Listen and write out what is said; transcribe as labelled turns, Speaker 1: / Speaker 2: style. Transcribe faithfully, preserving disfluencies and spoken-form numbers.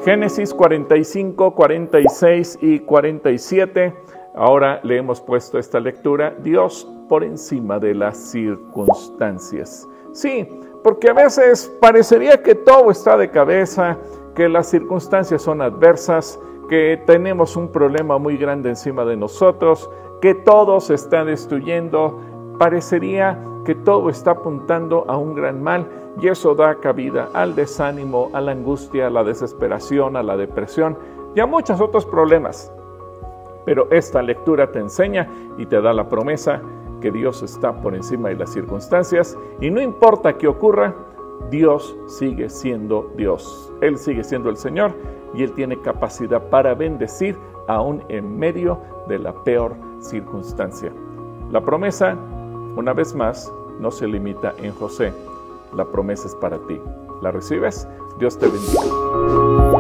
Speaker 1: Génesis cuarenta y cinco, cuarenta y seis y cuarenta y siete. Ahora le hemos puesto esta lectura, Dios por encima de las circunstancias. Sí, porque a veces parecería que todo está de cabeza, que las circunstancias son adversas, que tenemos un problema muy grande encima de nosotros, que todo se está destruyendo. Parecería que todo está apuntando a un gran mal y eso da cabida al desánimo, a la angustia, a la desesperación, a la depresión y a muchos otros problemas. Pero esta lectura te enseña y te da la promesa que Dios está por encima de las circunstancias y no importa qué ocurra, Dios sigue siendo Dios. Él sigue siendo el Señor y Él tiene capacidad para bendecir aún en medio de la peor circunstancia. La promesa, una vez más, no se limita en José. La promesa es para ti. ¿La recibes? Dios te bendiga.